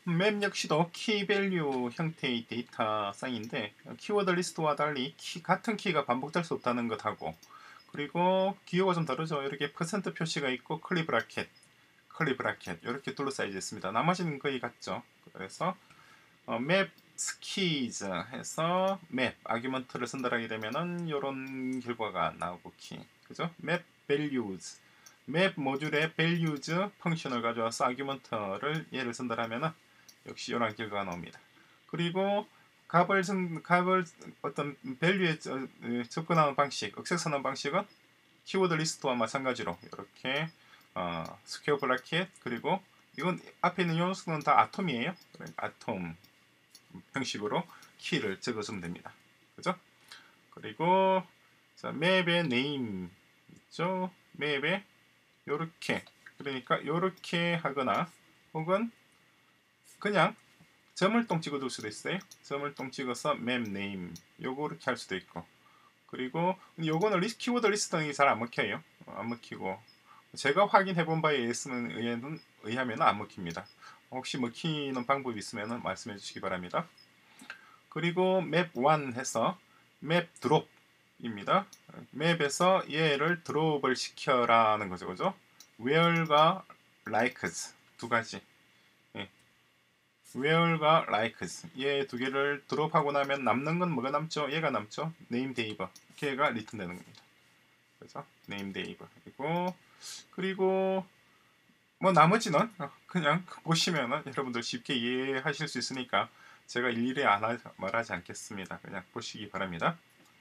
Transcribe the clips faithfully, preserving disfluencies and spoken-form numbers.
맵 역시도 키 밸류 형태의 데이터 쌍인데 키워드 리스트와 달리 키, 같은 키가 반복될 수 없다는 것하고, 그리고 기호가 좀 다르죠. 이렇게 퍼센트 표시가 있고 클리 브라켓, 클리 브라켓 이렇게 둘러싸여져 있습니다. 나머지는 거의 같죠. 그래서 어, 맵 스키즈 해서 맵 아규먼트를 선달하게 되면은 이런 결과가 나오고 키, 그죠? 맵 밸류즈, 맵 모듈의 밸류즈 펑션을 가져와서 아규먼트를 얘를 선달하면은 역시 이런 결과가 나옵니다. 그리고 값을 값을 어떤 밸류에 접근하는 방식, 억색선언 방식은 키워드 리스트와 마찬가지로 이렇게 어, 스퀘어 브라켓, 그리고 이건 앞에 있는 요소는 다 아톰이에요. 아톰 형식으로 키를 적어주면 됩니다. 그죠? 그리고 자, 맵의 네임 있죠? 맵에 요렇게, 그러니까 요렇게 하거나 혹은 그냥 점을동 찍어둘 수도 있어요. 점을동 찍어서 맵 네임 요거 이렇게 할 수도 있고, 그리고 요거는 리스, 키워드 리스트는 잘 안 먹혀요. 어, 안 먹히고 제가 확인해 본 바에 의해서는 의하면 안 먹힙니다. 혹시 먹히는 방법이 있으면 말씀해 주시기 바랍니다. 그리고 맵 일 해서 맵 드롭입니다. 맵에서 얘를 드롭을 시켜라는 거죠. 그죠? where과 likes 두 가지. 예. where과 likes 얘 두 개를 드롭하고 나면 남는 건 뭐가 남죠? 얘가 남죠. name dave 걔가 리턴 되는 겁니다. 그래서 name dave 그리고 그리고 뭐 나머지는 그냥 보시면은 여러분들 쉽게 이해하실 수 있으니까 제가 일일이 안 하, 말하지 않겠습니다. 그냥 보시기 바랍니다.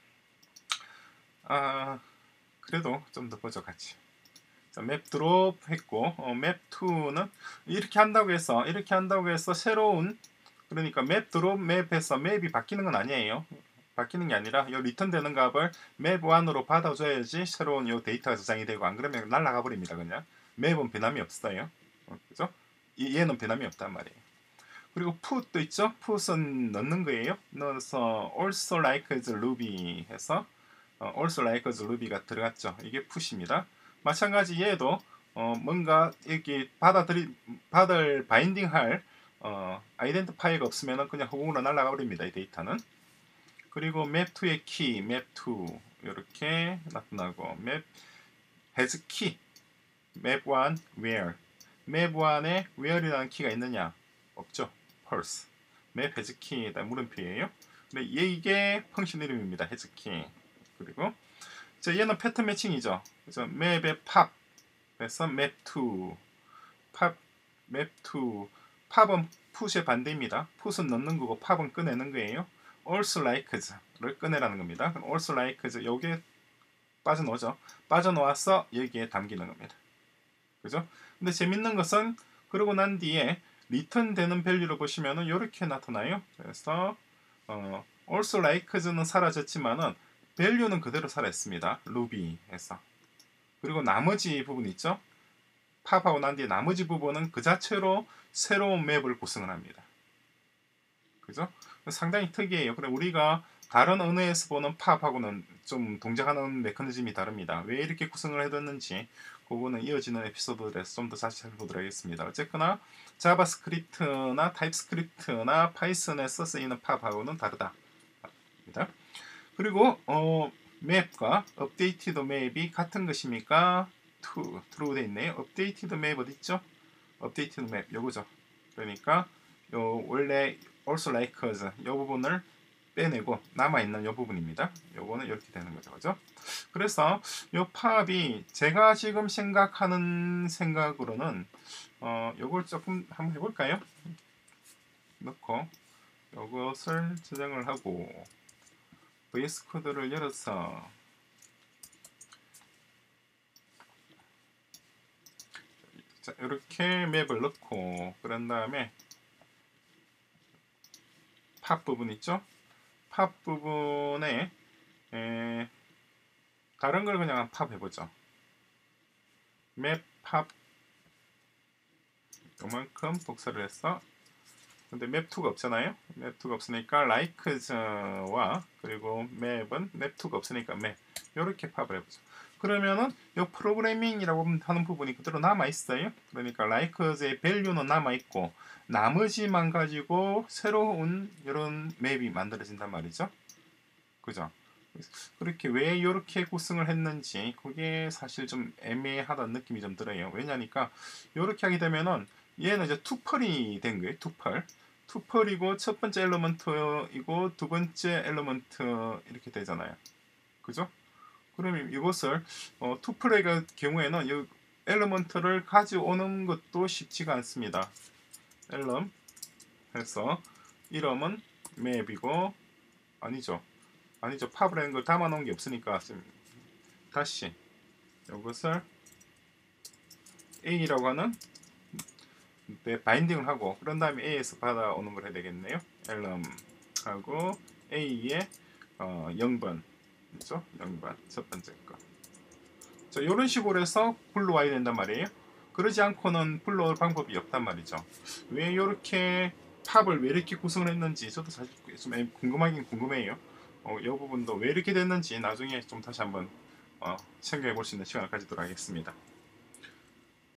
아, 그래도 좀 더 보죠, 같이. 자, 맵 드롭 했고, 어, 맵 이는 이렇게 한다고 해서, 이렇게 한다고 해서 새로운, 그러니까 맵 드롭 맵에서 맵이 바뀌는 건 아니에요. 바뀌는 게 아니라 이 리턴 되는 값을 맵 일으로 받아줘야지 새로운 요 데이터가 저장이 되고, 안 그러면 날아가 버립니다. 그냥 맵은 변함이 없어요. 어, 그죠? 얘는 변함이 없단 말이에요. 그리고 put도 있죠. put은 넣는 거예요. 넣어서 also like as ruby 해서 어, also like as ruby가 들어갔죠. 이게 put입니다. 마찬가지 얘도 어, 뭔가 여기 받아들이 받을 바인딩할 어, 아이덴티파이가 없으면 그냥 허공으로 날아가 버립니다. 이 데이터는. 그리고 map2의 key, map2 이렇게 나타나고 map has key, map1 where, map1에 where이라는 키가 있느냐? 없죠. false. map has key에다 물음표예요. 근데 이게 펑션 이름입니다. has key. 그리고 자, 얘는 패턴 매칭이죠. 그래서 맵의 팝에서 map2, 팝, map2, 팝은 푸시의 반대입니다. 푸스는 넣는 거고 팝은 꺼내는 거예요. also likes를 꺼내라는 겁니다. 그럼 also likes 여기에 빠져나오죠. 빠져나와서 여기에 담기는 겁니다. 그죠? 근데 재밌는 것은 그러고 난 뒤에 리턴 되는 밸류를 보시면은 이렇게 나타나요. 그래서 어, also likes는 사라졌지만은 밸류는 그대로 살아있습니다. 루비에서. 그리고 나머지 부분 있죠? 팝하고 난 뒤에 나머지 부분은 그 자체로 새로운 맵을 구성을 합니다. 그죠? 상당히 특이해요. 그래 우리가 다른 언어에서 보는 팝하고는 좀 동작하는 메커니즘이 다릅니다. 왜 이렇게 구성을 해뒀는지 그거는 이어지는 에피소드에서 좀 더 자세히 살펴보도록 하겠습니다. 어쨌거나 자바스크립트나 타입스크립트나 파이썬에서 쓰이는 팝하고는 다르다. 그리고 어, 맵과 업데이티드 맵이 같은 것입니까? true, true 돼 있네요. 업데이티드 맵 어디 있죠? 업데이티드 맵 요거죠. 그러니까 요 원래 also like us 요 부분을 빼내고 남아있는 요 부분입니다. 요거는 이렇게 되는 거죠. 그죠? 그래서 요 팝이 제가 지금 생각하는 생각으로는 어, 요걸 조금 한번 해볼까요? 넣고 요것을 저장을 하고 브이에스 코드를 열어서 자, 이렇게 맵을 넣고 그런 다음에 팝 부분 있죠? 팝 부분에 에, 다른 걸 그냥 팝 해보죠. 맵 팝 요만큼 복사를 했어. 근데 맵이가 없잖아요. 맵이가 없으니까 likes와 그리고 맵은 맵이가 없으니까 맵 이렇게 팝을 해보죠. 그러면은 이 프로그래밍이라고 하는 부분이 그대로 남아 있어요. 그러니까 like의 value는 남아 있고 나머지만 가지고 새로운 이런 맵이 만들어진단 말이죠. 그죠? 그렇게 왜 이렇게 구성을 했는지 그게 사실 좀 애매하다는 느낌이 좀 들어요. 왜냐니까 이렇게 하게 되면은 얘는 이제 투펄이 된 거예요. 투펄. 투펄이고 첫 번째 엘리먼트이고 두 번째 엘리먼트 이렇게 되잖아요. 그죠? 그러면 이것을 어, 투플의 경우에는 이 엘리먼트를 가져오는 것도 쉽지가 않습니다. 엘럼 해서 이름은 맵이고 아니죠. 아니죠. 팝이라는 걸 담아 놓은 게 없으니까 다시 이것을 A라고 하는 네, 바인딩을 하고 그런 다음에 A에서 받아오는 걸 해야 되겠네요. 엘럼 하고 A의 어, 영 번 그죠? 영 번 첫 번째 거. 자, 이런 식으로 해서 불러와야 된단 말이에요. 그러지 않고는 불러올 방법이 없단 말이죠. 왜 이렇게 팝을 왜 이렇게 구성을 했는지 저도 사실 좀 궁금하긴 궁금해요. 어, 이 부분도 왜 이렇게 됐는지 나중에 좀 다시 한번 어, 생각해 볼 수 있는 시간을 가지도록 하겠습니다.